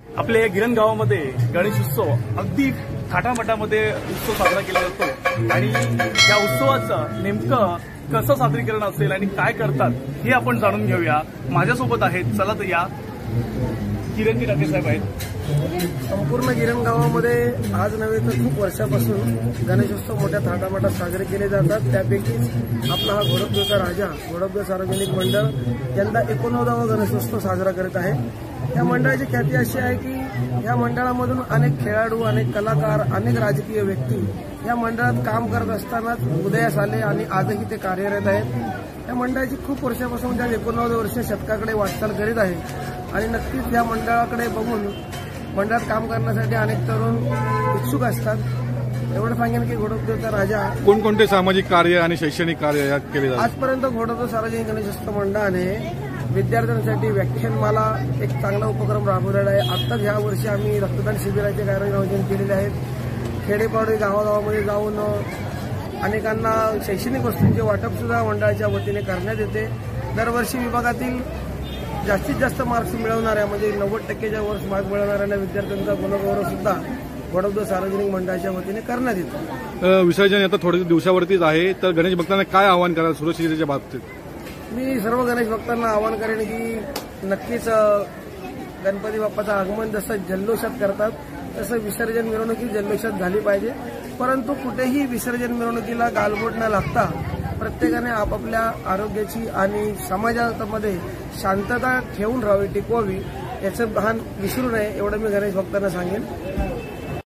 आपल्या या गिरण गावामध्ये गणेश उत्सव अगदी थाटामाटामध्ये उत्सव साजरा केला जातो आणि या उत्सवाचं नेमकं कसं सादरीकरण असेल आणि काय करतात हे आपण जाणून घेऊया। माझ्यासोबत आहेत, चला तर या किरणजी डाके साहेब आहेत। संपूर्ण गिरण गावामध्ये आज नव्हे तर खूप वर्षापासून गणेशोत्सव मोठ्या थाटामाटात साजरे केले जातात। त्यापैकीच आपला हा घोडपदेवचा राजा घोडपदेव सार्वजनिक मंडळ यंदा 89वा गणेशोत्सव साजरा करत आहे। या मंडळाची ख्याती अशी आहे की या मंडळामधून अनेक खेळाडू, अनेक कलाकार, अनेक राजकीय व्यक्ती या मंडळात काम करत असतानाच उदयास आले आणि आजही ते कार्यरत आहेत। या मंडळाची खूप वर्षापासून त्या 89 वर्ष शतकाकडे वाटचाल करीत आहे आणि नक्कीच या मंडळाकडे बघून मंडळात काम करण्यासाठी अनेक तरुण उत्सुक असतात। एवढं सांगेन की घोडपदेवचा राजा कोणकोणते सामाजिक कार्य आणि शैक्षणिक कार्य यात केले जातात? आजपर्यंत घोडपदेव सार्वजनिक गणेशोत्सव मंडळाने विद्यार्थ्यांसाठी व्याख्यानमाला एक चांगला उपक्रम राबवलेला आहे। आत्ताच ह्या वर्षी आम्ही रक्तदान शिबिराचे कार्यक्रम केलेले आहेत। खेडेपाडे गावागावामध्ये जाऊन अनेकांना शैक्षणिक वस्तूंचे वाटप सुद्धा मंडळाच्या वतीने करण्यात येते। दरवर्षी विभागातील जास्तीत जास्त मार्क्स मिळवणाऱ्या म्हणजे 90%च्या वर मार्क मिळवणाऱ्या विद्यार्थ्यांचा गुणगौरव सुद्धा घोडपदेव सार्वजनिक मंडळाच्या वतीने करण्यात येतो। विसर्जन आता थोड्या दिवसावरतीच आहे, तर गणेश भक्तांना काय आवाहन कराल सुरक्षिततेच्या बाबतीत? मी सर्व गणेश भक्तांना आवाहन करेन की नक्कीच गणपती बाप्पाचं आगमन जसं जल्लोषात करतात तसं विसर्जन मिरवणुकी जल्लोषात झाली पाहिजे, परंतु कुठेही विसर्जन मिरवणुकीला गालबोट न लागता प्रत्येकाने आपापल्या आरोग्याची आणि समाजामध्ये शांतता ठेवून राहावी, टिकवावी, याचं भान विसरू नये एवढं मी गणेश भक्तांना सांगेन।